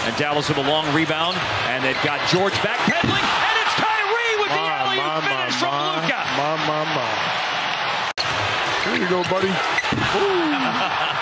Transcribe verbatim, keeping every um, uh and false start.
And Dallas with a long rebound, and they've got George backpedaling, and it's Kyrie with the alley-oop finish from Luka. My, my, my. There you go, buddy. Ooh.